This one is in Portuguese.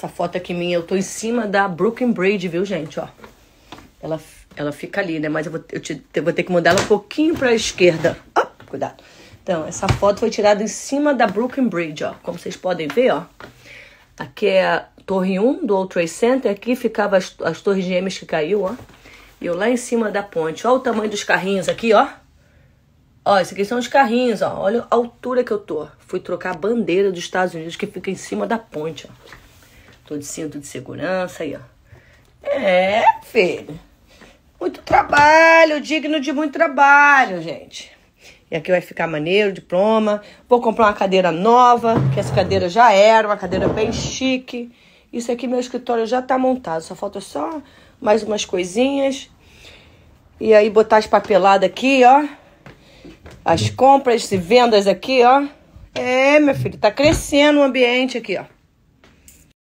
Essa foto aqui minha, eu tô em cima da Brooklyn Bridge, viu, gente, ó. Ela fica ali, né? Mas eu vou ter que mudar ela um pouquinho pra esquerda. Ó, cuidado. Então, essa foto foi tirada em cima da Brooklyn Bridge, ó. Como vocês podem ver, ó. Aqui é a Torre 1 do World Trade Center. Aqui ficava as torres gêmeas que caiu, ó. E eu lá em cima da ponte. Ó o tamanho dos carrinhos aqui, ó. Ó, esses aqui são os carrinhos, ó. Olha a altura que eu tô. Fui trocar a bandeira dos Estados Unidos que fica em cima da ponte, ó. Tô de cinto de segurança aí, ó. É, filho. Muito trabalho, digno de muito trabalho, gente. E aqui vai ficar maneiro, diploma. Vou comprar uma cadeira nova, que essa cadeira já era, uma cadeira bem chique. Isso aqui, meu escritório já tá montado. Só falta só mais umas coisinhas. E aí botar as papeladas aqui, ó. As compras e vendas aqui, ó. É, meu filho, tá crescendo o ambiente aqui, ó.